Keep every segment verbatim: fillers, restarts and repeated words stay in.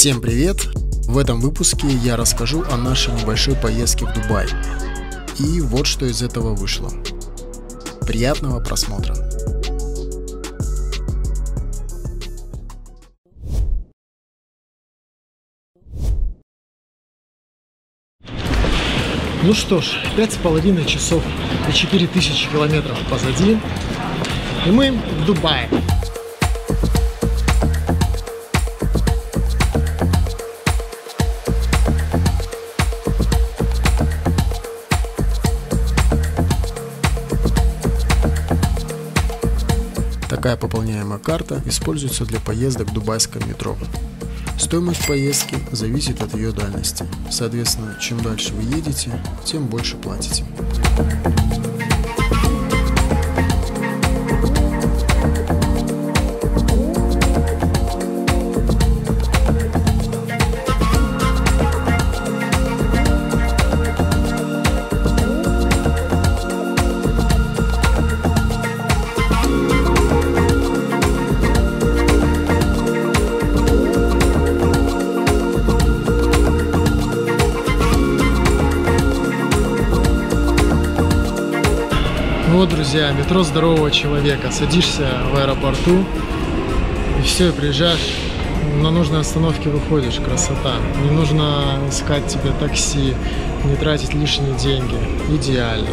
Всем привет! В этом выпуске я расскажу о нашей небольшой поездке в Дубай. И вот что из этого вышло. Приятного просмотра! Ну что ж, пять с половиной часов и четыре тысячи километров позади, и мы в Дубае. Такая пополняемая карта используется для поездок в дубайском метро. Стоимость поездки зависит от ее дальности. Соответственно, чем дальше вы едете, тем больше платите. Вот, друзья, метро здорового человека. Садишься в аэропорту и все, и приезжаешь, на нужной остановке выходишь. Красота. Не нужно искать тебе такси, не тратить лишние деньги. Идеально.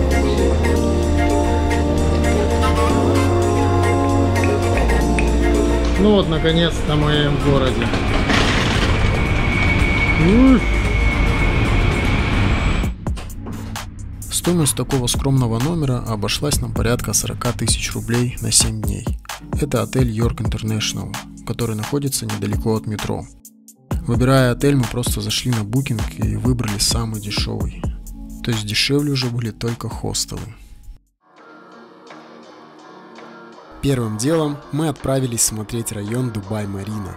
Ну вот, наконец-то мы в городе. Стоимость такого скромного номера обошлась нам порядка сорока тысяч рублей на семь дней. Это отель York International, который находится недалеко от метро. Выбирая отель, мы просто зашли на Booking и выбрали самый дешевый. То есть дешевле уже были только хостелы. Первым делом мы отправились смотреть район Дубай-Марина.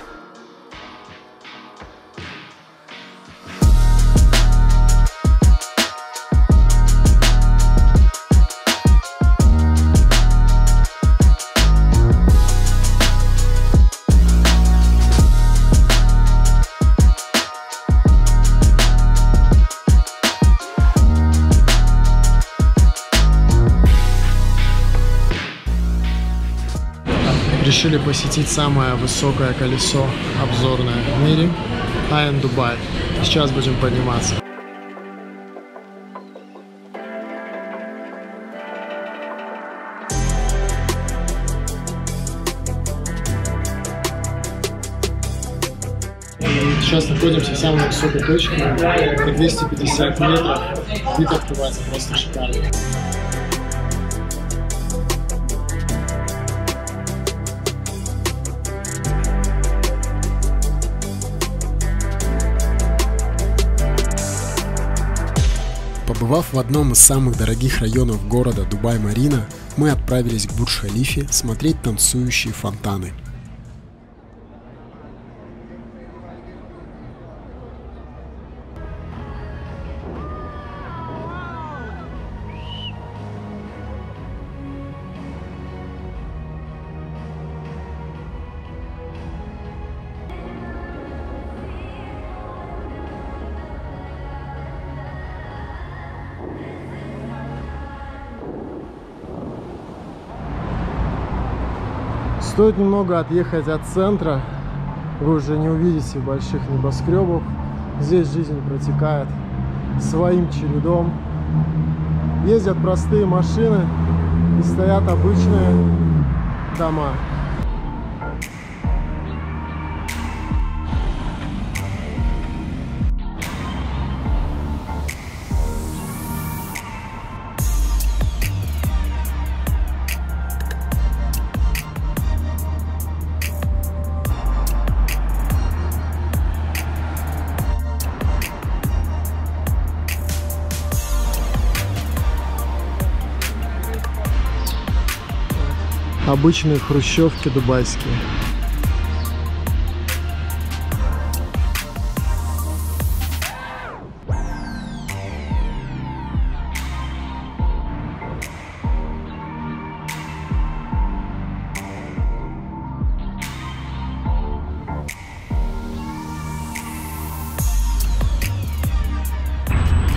Решили посетить самое высокое колесо обзорное в мире — Ай энд Dubai. Сейчас будем подниматься. И сейчас находимся в самой высокой точке, на двести пятьдесят метров. Вид открывается просто шикарный. Побывав в одном из самых дорогих районов города Дубай-Марина, мы отправились к Бурдж-Халифе смотреть танцующие фонтаны. Стоит немного отъехать от центра, вы уже не увидите больших небоскребов. Здесь жизнь протекает своим чередом. Ездят простые машины и стоят обычные дома. Обычные хрущевки дубайские.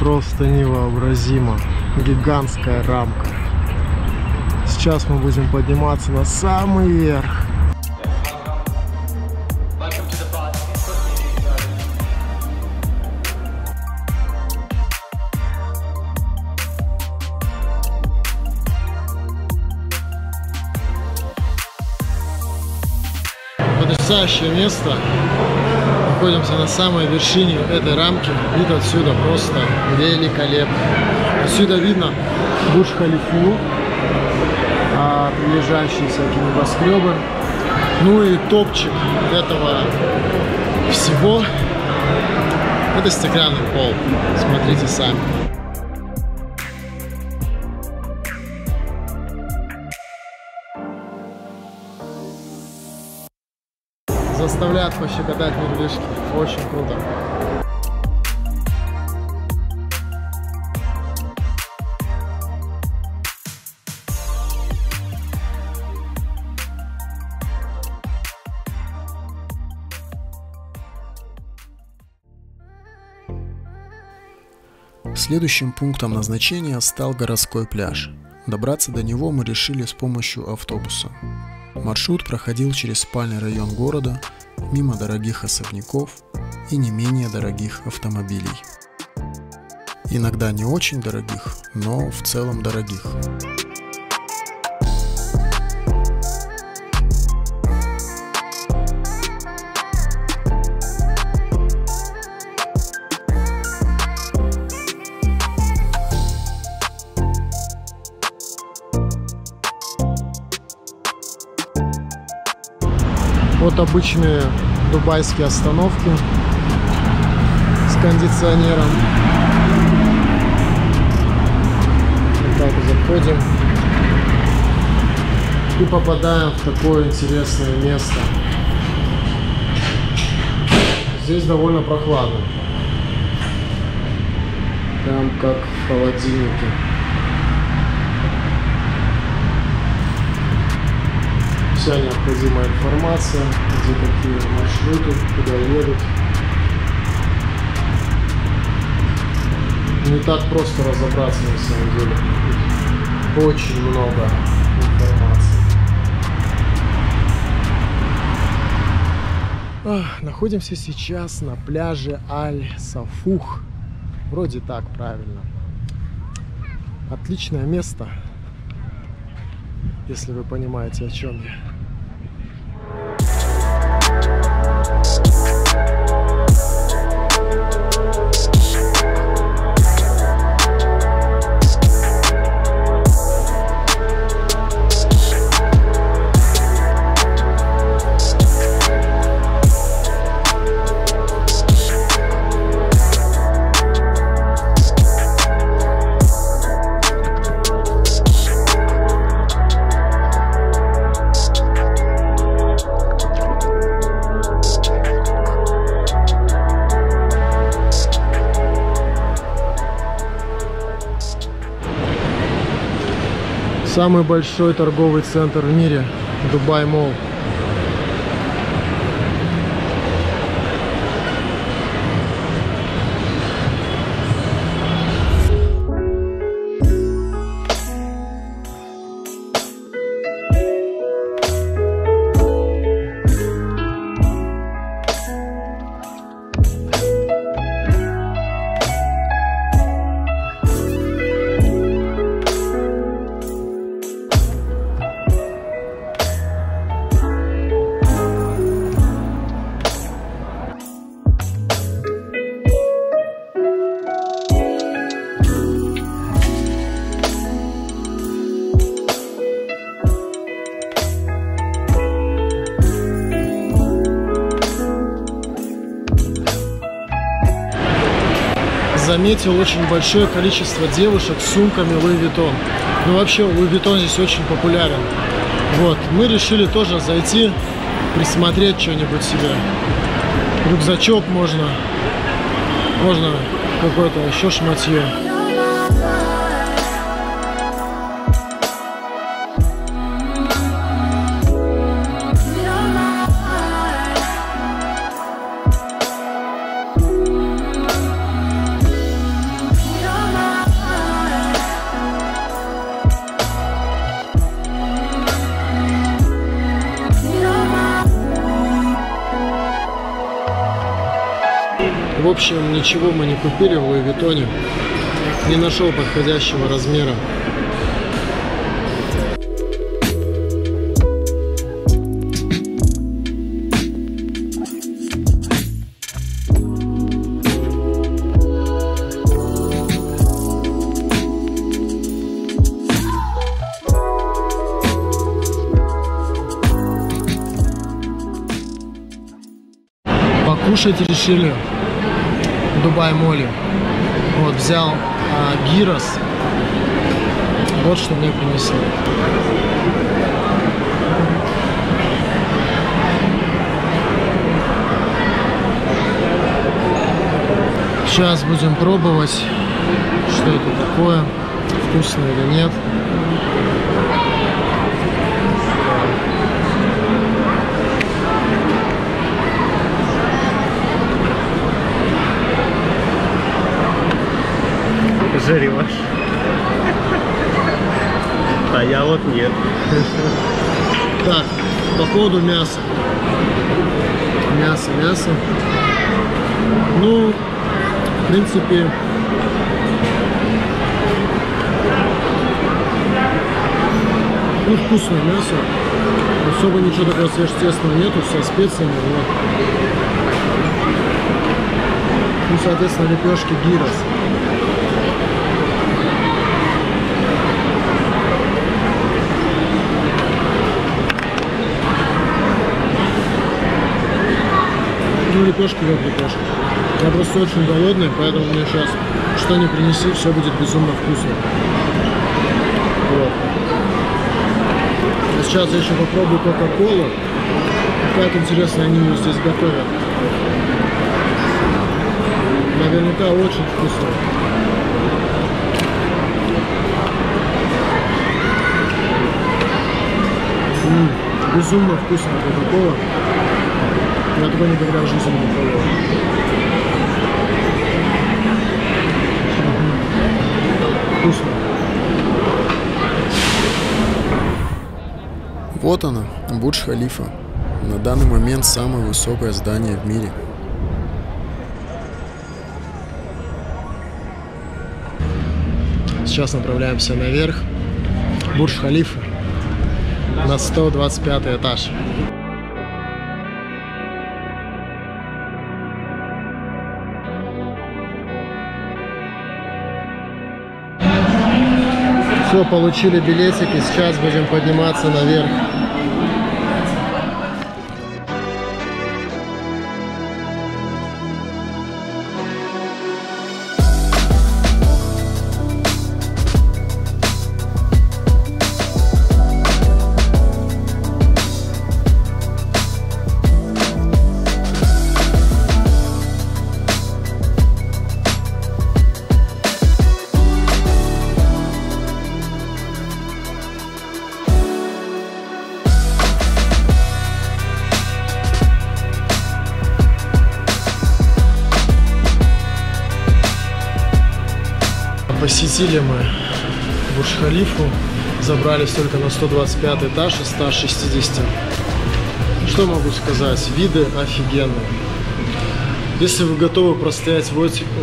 просто невообразимо. Гигантская рамка. Сейчас мы будем подниматься на самый верх. Потрясающее место. Находимся на самой вершине этой рамки. Вид отсюда просто великолепный. Отсюда видно Бурдж-Халифу, а прилежащие всякие небоскребы. Ну и топчик этого всего — это стеклянный пол. Смотрите сами. Заставляют пощекотать медвежки. Очень круто. Следующим пунктом назначения стал городской пляж. Добраться до него мы решили с помощью автобуса. Маршрут проходил через спальный район города, мимо дорогих особняков и не менее дорогих автомобилей. Иногда не очень дорогих, но в целом дорогих. Вот обычные дубайские остановки с кондиционером. Вот так заходим и попадаем в такое интересное место. Здесь довольно прохладно, прям как в холодильнике. Вся необходимая информация, где какие маршруты, куда едут. Не так просто разобраться на самом деле. Очень много информации. Ах, находимся сейчас на пляже Аль-Сафух. Вроде так правильно. Отличное место, если вы понимаете, о чем я. Самый большой торговый центр в мире — Дубай Молл. Заметил очень большое количество девушек с сумками Луи Виттон. Ну вообще Луи Виттон здесь очень популярен. Вот, мы решили тоже зайти, присмотреть что-нибудь себе. Рюкзачок можно, можно какое-то еще шматье. общем, ничего мы не купили в Луи Виттоне. Не нашел подходящего размера. Покушать решили в Дубай Молле. Вот взял а, гирос. Вот что мне принесли. Сейчас будем пробовать, что это такое, вкусно или нет. Жарешь. А я вот нет. Так, по поводу мяса. Мясо, мясо. Ну, в принципе, ну, вкусное мясо. Особо ничего такого сверхъестественного нету, со специями. Вот. Ну, соответственно, лепешки гирос. Ну, лепешки как лепешки. Я просто очень голодный, поэтому мне сейчас что ни принеси, все будет безумно вкусно. Вот. А сейчас я еще попробую кока-колу. Как интересно они ее здесь готовят. Наверняка очень вкусно. М-м, безумно вкусно кока-кола. Я такого никогда в жизни не пробовал. Вкусно. Вот она, Бурдж-Халифа. На данный момент самое высокое здание в мире. Сейчас направляемся наверх. Бурдж-Халифа на сто двадцать пятый этаж. Все, получили билетики, сейчас будем подниматься наверх. Посетили мы Бурдж-Халифу, забрались только на сто двадцать пятый этаж из ста шестидесяти. Что могу сказать? Виды офигенные. Если вы готовы простоять в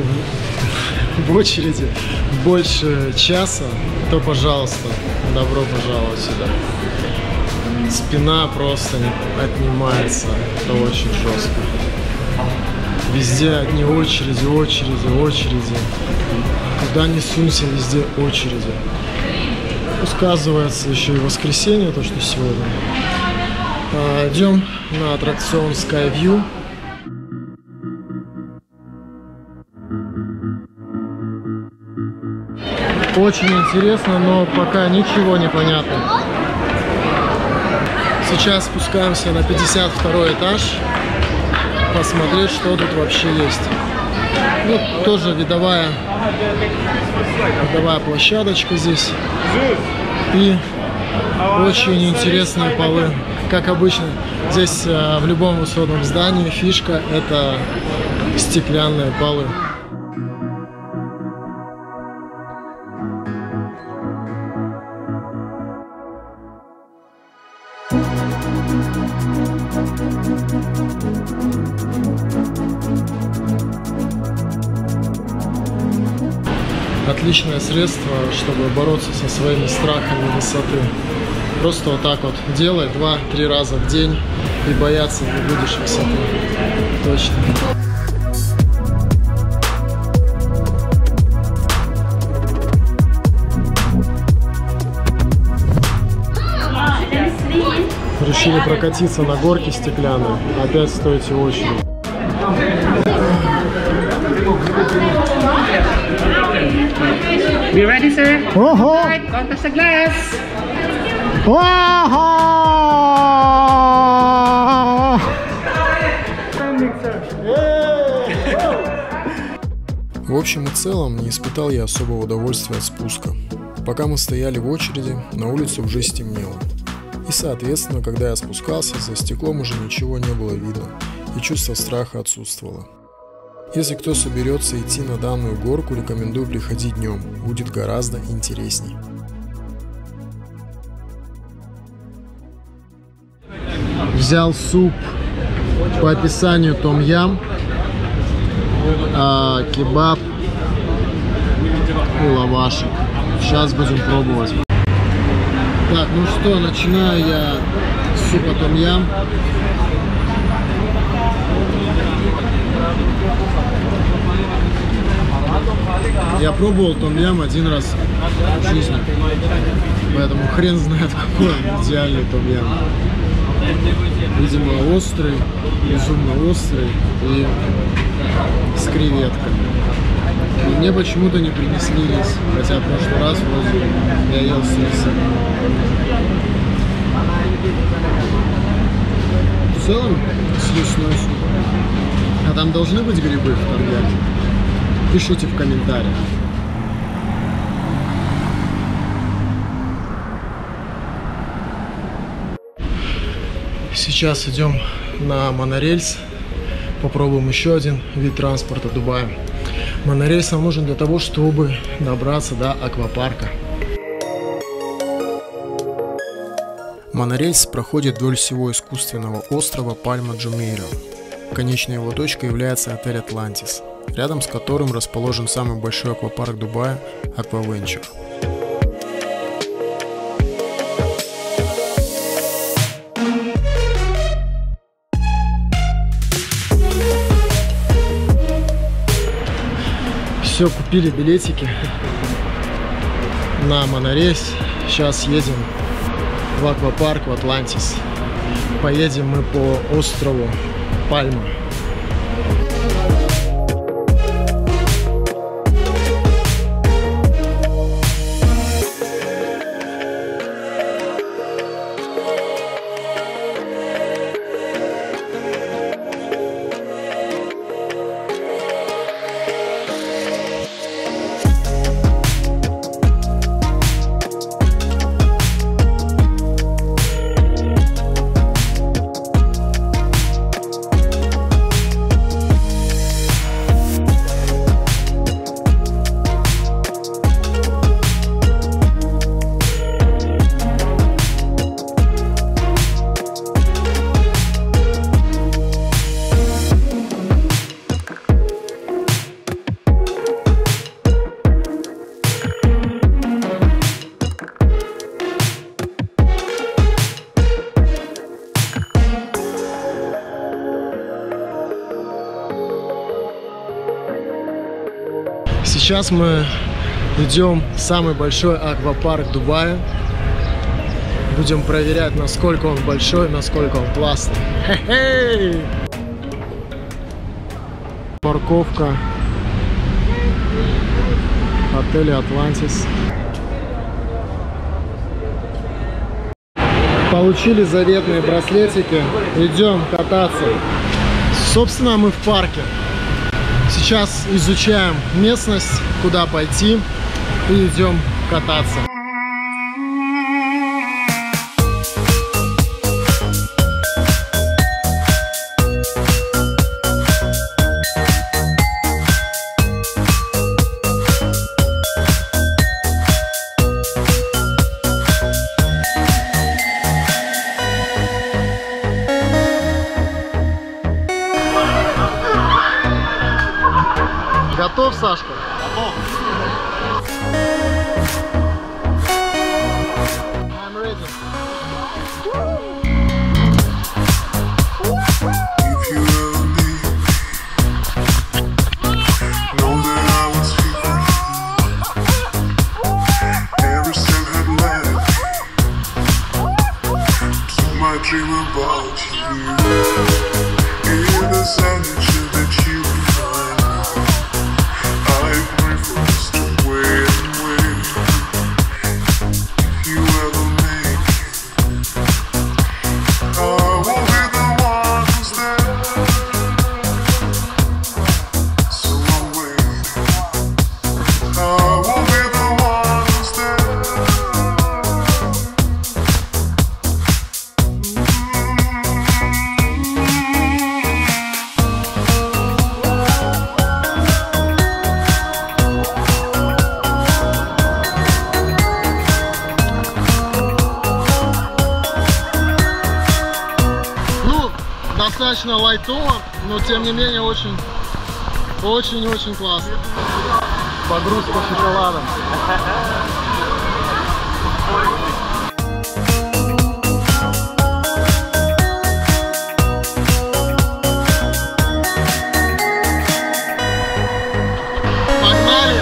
очереди больше часа, то, пожалуйста, добро пожаловать сюда. Спина просто не отнимается, это очень жестко. Везде одни очереди, очереди, очереди. Куда ни сунься, везде очереди. Сказывается еще и воскресенье, то, что сегодня. А, идем на аттракцион Skyview. Очень интересно, но пока ничего не понятно. Сейчас спускаемся на пятьдесят второй этаж. Посмотреть, что тут вообще есть. Ну, тоже видовая, видовая площадочка здесь. И очень интересные полы. Как обычно, здесь в любом высотном здании фишка — это стеклянные полы. Отличное средство, чтобы бороться со своими страхами высоты. Просто вот так вот делай два-три раза в день и бояться не будешь высоты. Точно. Решили прокатиться на горке стеклянной. Опять стоите очередь. You ready, sir? Ого! Contact the glass. Ого! В общем и целом, не испытал я особого удовольствия от спуска. Пока мы стояли в очереди, на улице уже стемнело. И соответственно, когда я спускался, за стеклом уже ничего не было видно, и чувство страха отсутствовало. Если кто соберется идти на данную горку, рекомендую приходить днем, будет гораздо интересней. Взял суп по описанию том-ям, а, кебаб и лавашек. Сейчас будем пробовать. Так, ну что, начинаю я с супа том-ям. Я пробовал том-ям один раз в жизни, поэтому хрен знает, какой идеальный том-ям. Видимо, острый, безумно острый и с креветками. И мне почему-то не принесли рис, хотя в прошлый раз вроде я ел с рисом. В целом съестной суп. А там должны быть грибы в том-яме? Пишите в комментариях. Сейчас идем на монорельс. Попробуем еще один вид транспорта Дубая. Монорельс нам нужен для того, чтобы добраться до аквапарка. Монорельс проходит вдоль всего искусственного острова Пальма-Джумейра. Конечной его точкой является отель Atlantis, рядом с которым расположен самый большой аквапарк Дубая – Аквавенчер. Все, купили билетики на монорельс. Сейчас едем в аквапарк в Атлантис. Поедем мы по острову Пальма. Сейчас мы идем в самый большой аквапарк Дубая. Будем проверять, насколько он большой, насколько он классный. Хе-хей! Парковка отеля Atlantis. Получили заветные браслетики. Идем кататься. Собственно, мы в парке. Сейчас изучаем местность, куда пойти, и идем кататься. Готов, Сашка? Готов. dream about you. In the signature that you find me, I pray for us to wait and wait. If you ever make it, I will be the one who's there. So I'm waiting. I will be the one who's there. Достаточно лайтово, но тем не менее очень, очень-очень классно. Погрузка шоколадом. Погнали!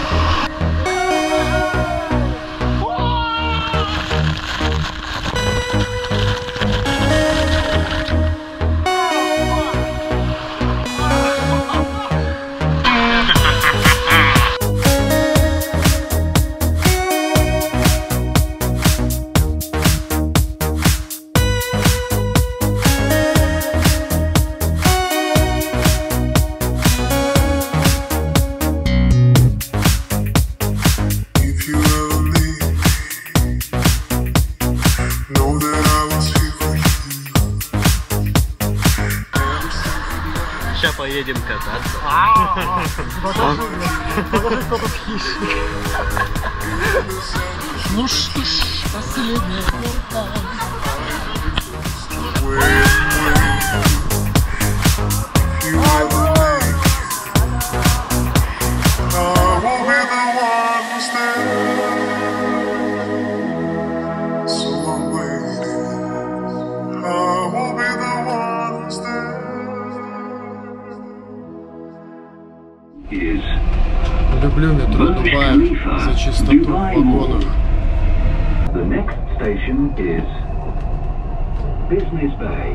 If you ever leave, know that I was here for you. Сейчас поедем кататься. Ну что ж, последняя порта. Wait, wait. If you ever make it, I will be the one who's there. So I'm waiting. I will be the one who's there. Is Люблю метро Дубая за чистоту в вагонах. the next station is Business Bay.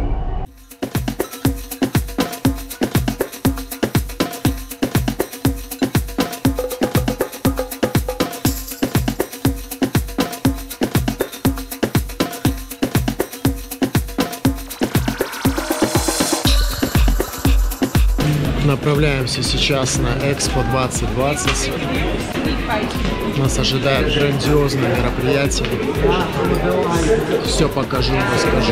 Направляемся сейчас на Экспо двадцать двадцать. Нас ожидает грандиозное мероприятие. Все покажу, расскажу.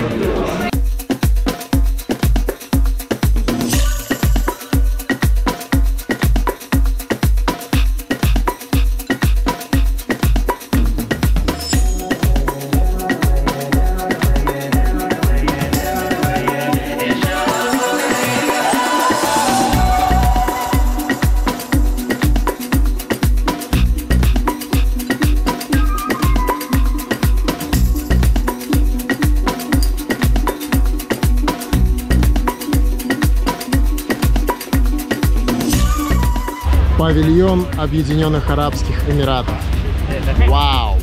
Павильон Объединенных Арабских Эмиратов. Вау!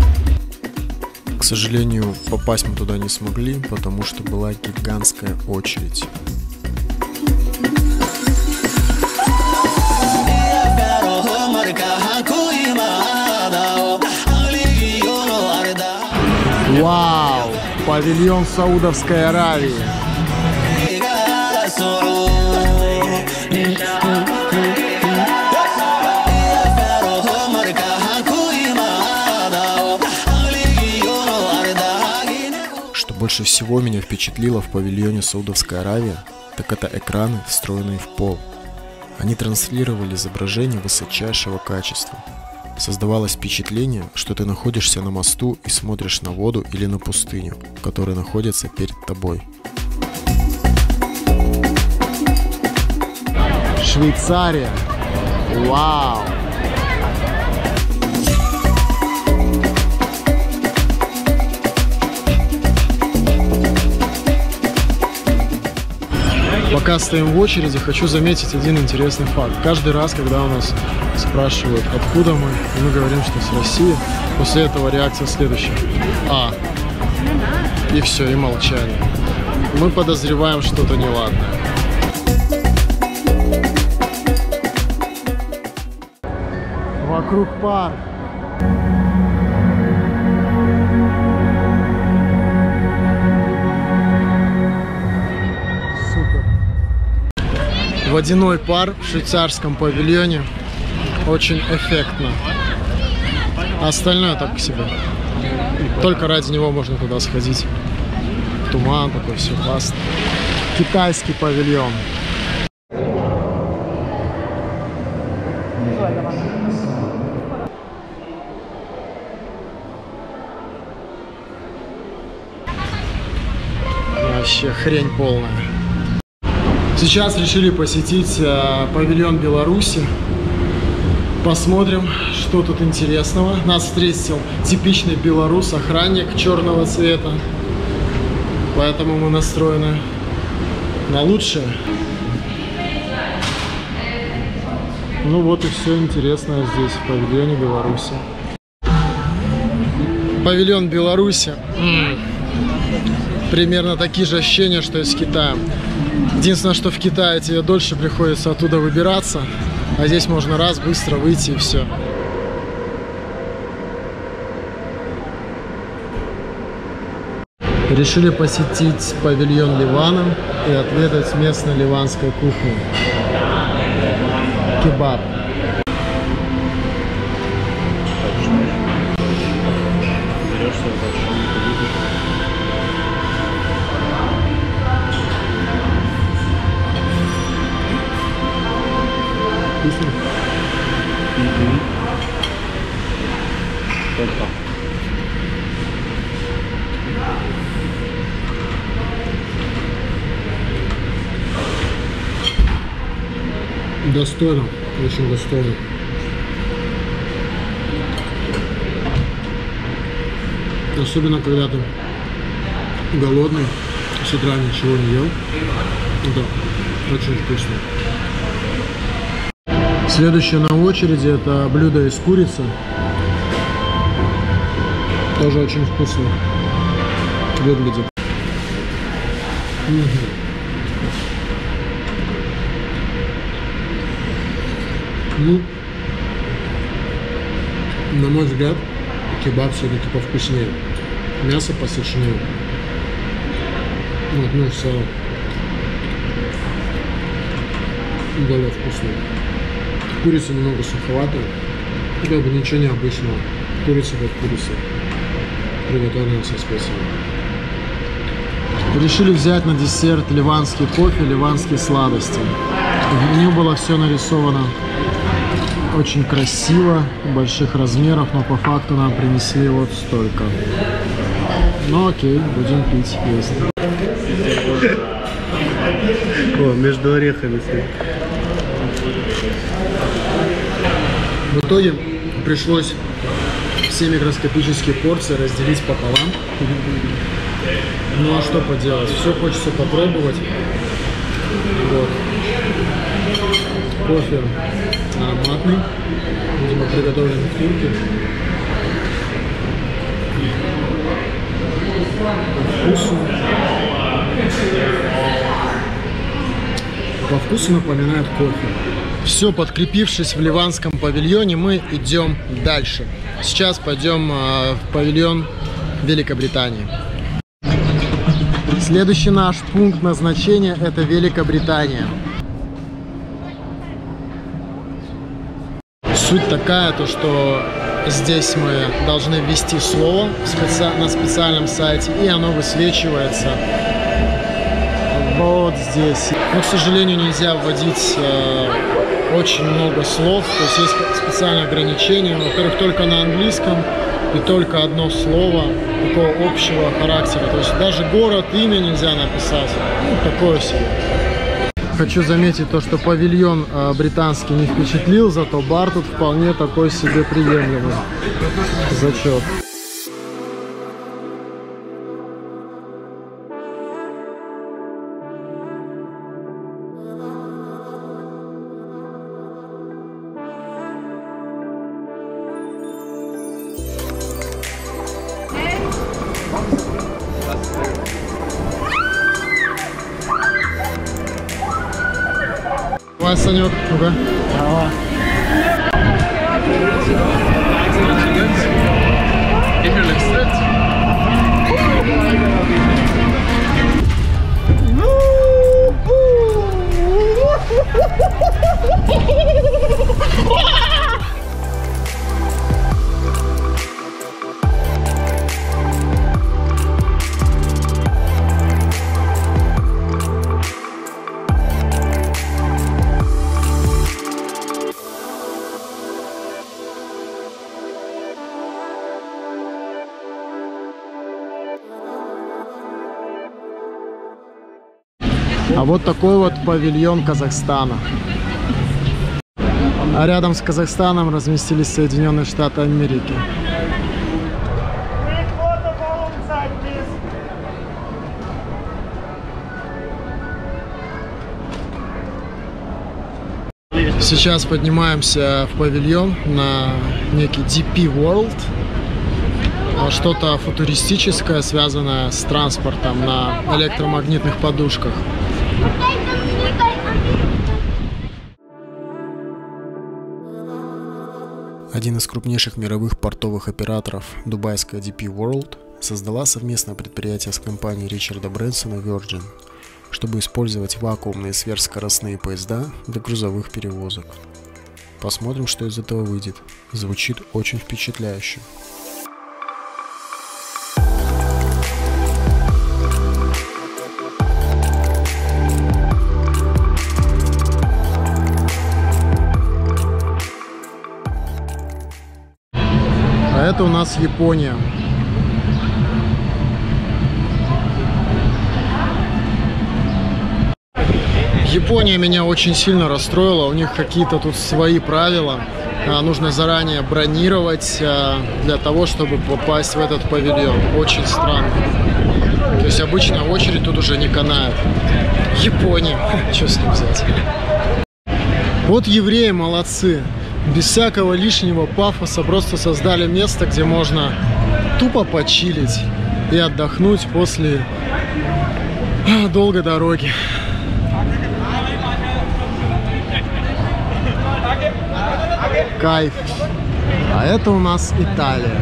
К сожалению, попасть мы туда не смогли, потому что была гигантская очередь. Вау! Павильон Саудовской Аравии. Что больше всего меня впечатлило в павильоне Саудовской Аравии, так это экраны, встроенные в пол. Они транслировали изображение высочайшего качества. Создавалось впечатление, что ты находишься на мосту и смотришь на воду или на пустыню, которая находится перед тобой. Швейцария. Вау! Пока стоим в очереди, хочу заметить один интересный факт. Каждый раз, когда у нас спрашивают, откуда мы, и мы говорим, что с России, после этого реакция следующая. А. И все, и молчание. Мы подозреваем что-то неладное. Вокруг пар. Супер. Водяной пар в швейцарском павильоне. Очень эффектно. А остальное так к себе. Только ради него можно туда сходить. Туман такой, все классно. Китайский павильон. Вообще хрень полная. Сейчас решили посетить э, павильон Беларуси. Посмотрим, что тут интересного. Нас встретил типичный белорус, охранник черного цвета. Поэтому мы настроены на лучшее. Ну вот и все интересное здесь, в павильоне Беларуси. Павильон Беларуси. М-м. Примерно такие же ощущения, что и с Китаем. Единственное, что в Китае тебе дольше приходится оттуда выбираться. А здесь можно раз, быстро выйти и все. Решили посетить павильон Ливана и отведать местной ливанской кухни. Кебаб. Вкусно? Только. Достойно, очень достойно. Особенно когда ты голодный, с утра ничего не ел. Да, очень вкусно. Следующее на очереди это блюдо из курицы. Тоже очень вкусно выглядит. Угу. Ну, на мой взгляд, кебаб все-таки повкуснее. Мясо посочнее. Вот, ну, сало более вкусное. Курица немного суховатая. Как бы ничего необычного. Курица как курица. Приготовлена со специями. Решили взять на десерт ливанский кофе, ливанские сладости. В меню было все нарисовано очень красиво, больших размеров, но по факту нам принесли вот столько. Ну окей, будем пить, есть. О, между орехами. В итоге пришлось все микроскопические порции разделить пополам. Ну а что поделать, все хочется попробовать. Вот. Кофе ароматный, видимо приготовлен в турке. Вкусно. По вкусу напоминает кофе. Все, подкрепившись в ливанском павильоне, мы идем дальше. Сейчас пойдем э, в павильон Великобритании. Следующий наш пункт назначения – это Великобритания. Суть такая, то что здесь мы должны ввести слово специ... на специальном сайте, и оно высвечивается вот здесь. Но, к сожалению, нельзя вводить э, очень много слов, то есть есть специальное ограничение. Во-первых, только на английском и только одно слово такого общего характера. То есть даже город, имя нельзя написать. Ну, такое себе. Хочу заметить то, что павильон э, британский не впечатлил, зато бар тут вполне такой себе приемлемый. Зачет. Давай, Санек, ну-ка. А вот такой вот павильон Казахстана. А рядом с Казахстаном разместились Соединенные Штаты Америки. Сейчас поднимаемся в павильон на некий ди пи World. Что-то футуристическое, связанное с транспортом на электромагнитных подушках. Один из крупнейших мировых портовых операторов, дубайская ди пи World, создала совместное предприятие с компанией Ричарда Брэнсона Virgin, чтобы использовать вакуумные сверхскоростные поезда для грузовых перевозок. Посмотрим, что из этого выйдет. Звучит очень впечатляюще. А это у нас Япония. Япония меня очень сильно расстроила. У них какие-то тут свои правила. Нужно заранее бронировать для того, чтобы попасть в этот павильон. Очень странно. То есть обычно очередь тут уже не канает. Япония. Что с ним взять? Вот евреи молодцы. Без всякого лишнего пафоса просто создали место, где можно тупо почилить и отдохнуть после долгой дороги. Кайф. А это у нас Италия.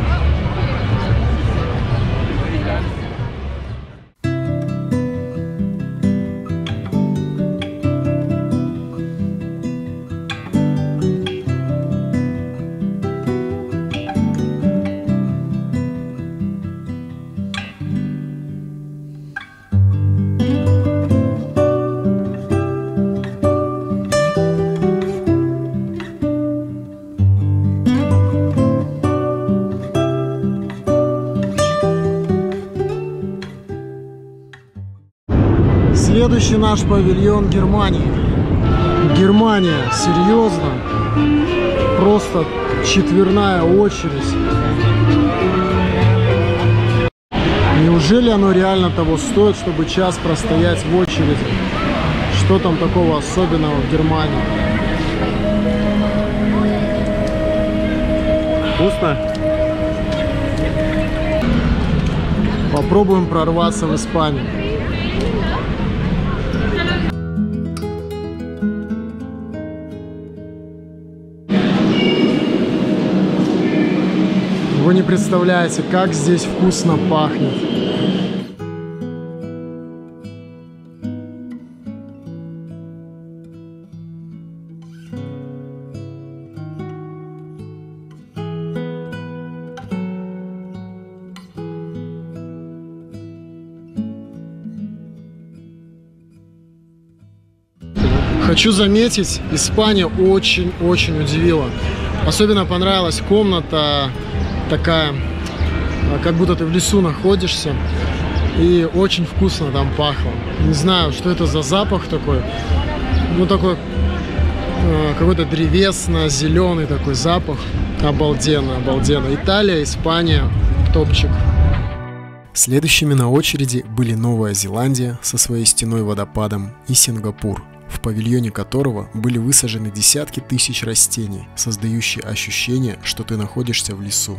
Следующий наш павильон — Германия. Германия, серьезно, просто четверная очередь. Неужели оно реально того стоит, чтобы час простоять в очереди? Что там такого особенного в Германии? Вкусно? Попробуем прорваться в Испанию. Вы не представляете, как здесь вкусно пахнет. Хочу заметить, Испания очень-очень удивила. Особенно понравилась комната такая, как будто ты в лесу находишься. И очень вкусно там пахло. Не знаю, что это за запах такой. Ну, такой э, какой-то древесно-зеленый такой запах. Обалденно, обалденно. Италия, Испания, топчик. Следующими на очереди были Новая Зеландия со своей стеной-водопадом и Сингапур, в павильоне которого были высажены десятки тысяч растений, создающие ощущение, что ты находишься в лесу.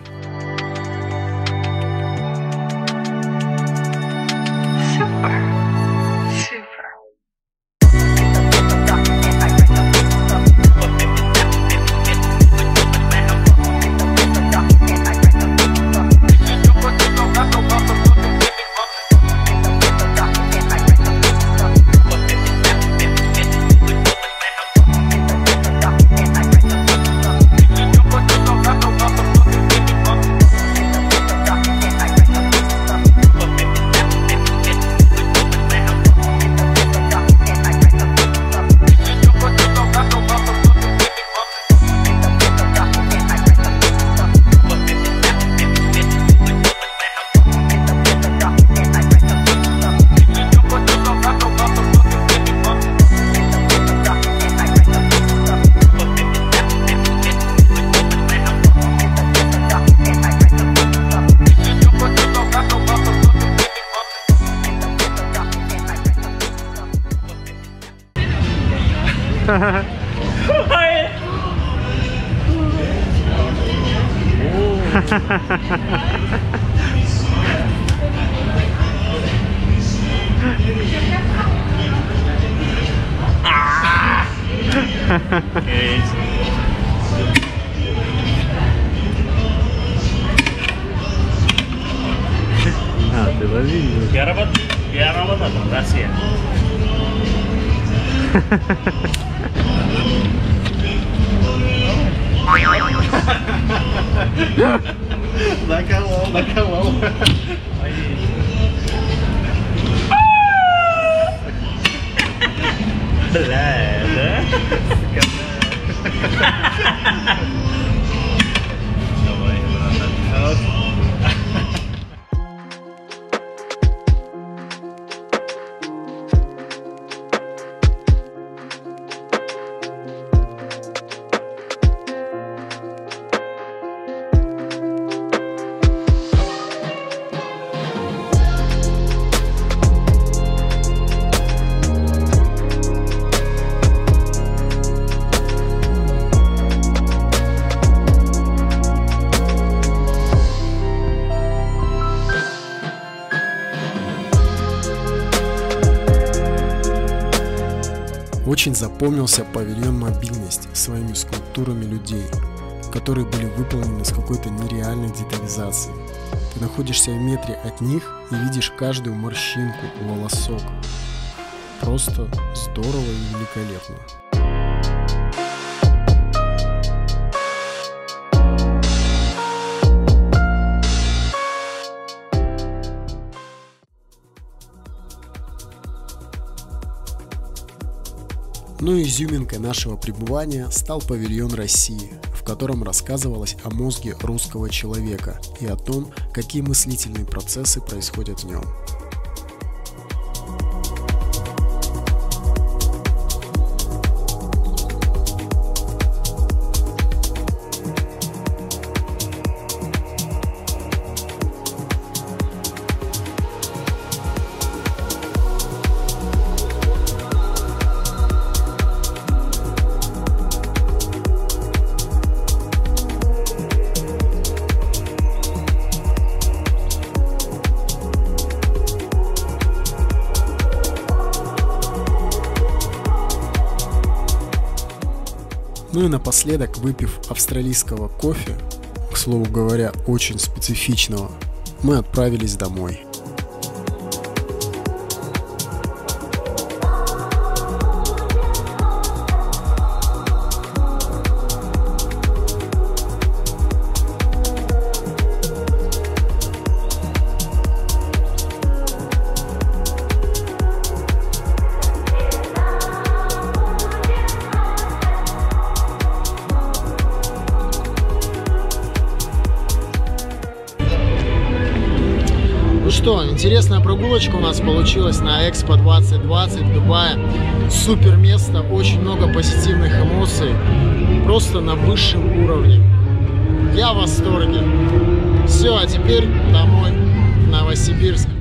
А, ты лови. Я работаю, я работаю в России. Наколол, наколол. Бля, да? Давай, брат. Очень запомнился павильон «Мобильность» своими скульптурами людей, которые были выполнены с какой-то нереальной детализацией. Ты находишься в метре от них и видишь каждую морщинку, волосок. Просто здорово и великолепно. Ну и изюминкой нашего пребывания стал павильон России, в котором рассказывалось о мозге русского человека и о том, какие мыслительные процессы происходят в нем. Ну и напоследок, выпив австралийского кофе, к слову говоря, очень специфичного, мы отправились домой. Ну что, интересная прогулочка у нас получилась на Экспо двадцать двадцать в Дубае. Супер место, очень много позитивных эмоций, просто на высшем уровне. Я в восторге. Все, а теперь домой, в Новосибирск.